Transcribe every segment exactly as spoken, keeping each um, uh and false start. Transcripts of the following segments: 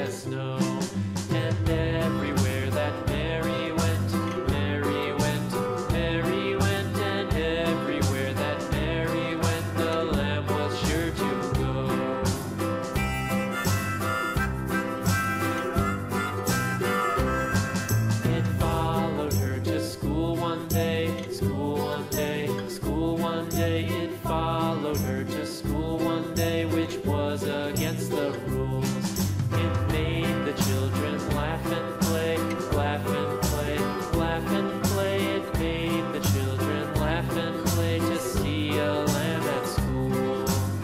as snow. And everywhere that Mary went, Mary went, Mary went, and everywhere that Mary went, the lamb was sure to go. It followed her to school one day, school one day, school one day. It followed her to school one day, which was against the rules. It made the children laugh and play, laugh and play, laugh and play. It made the children laugh and play to see a lamb at school.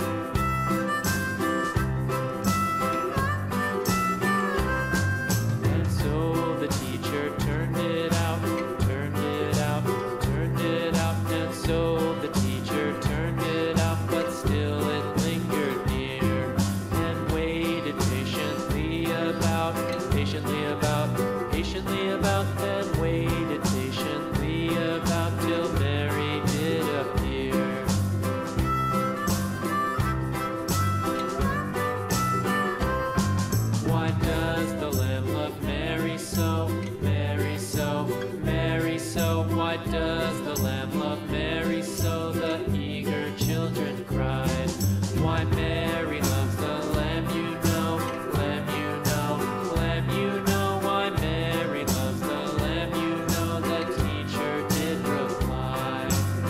And so the teacher turned it out, turned it out, turned it out. And so the teacher turned it out, but still it lingered near and waited patiently about, patiently about, patiently about, and waited patiently about till Mary did appear. Why does the lamb love Mary so, Mary so, Mary so? Why does the lamb love Mary so? The eager children cried. Why Mary loves the lamb, you know, lamb, you know, lamb, you know. Why Mary loves the lamb, you know, the teacher did reply.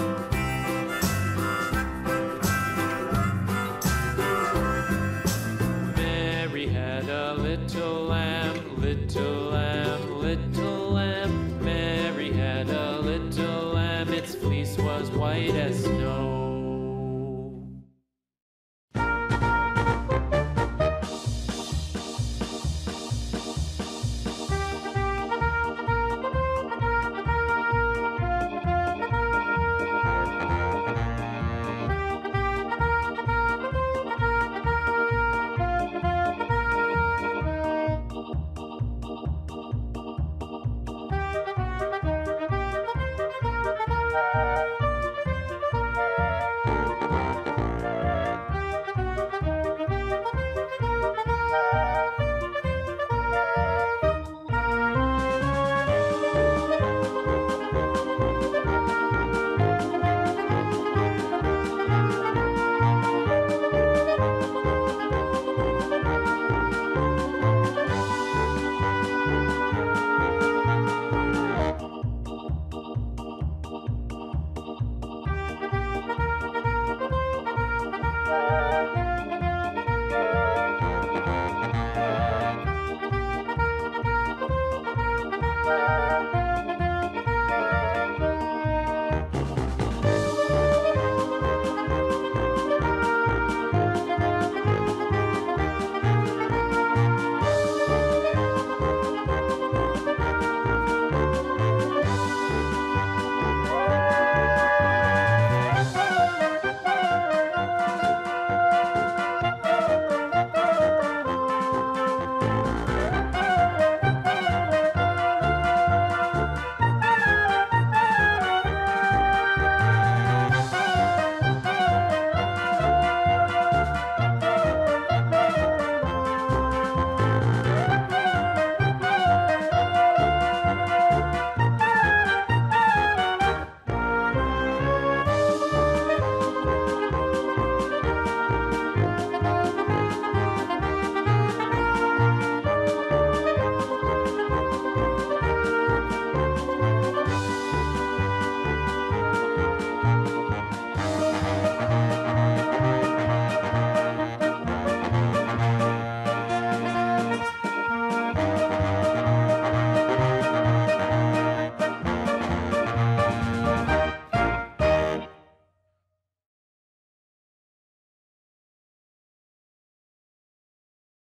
Mary had a little lamb, little lamb, little lamb. Mary had a little lamb, its fleece was white as snow.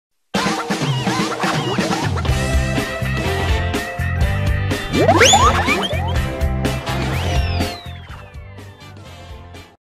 What?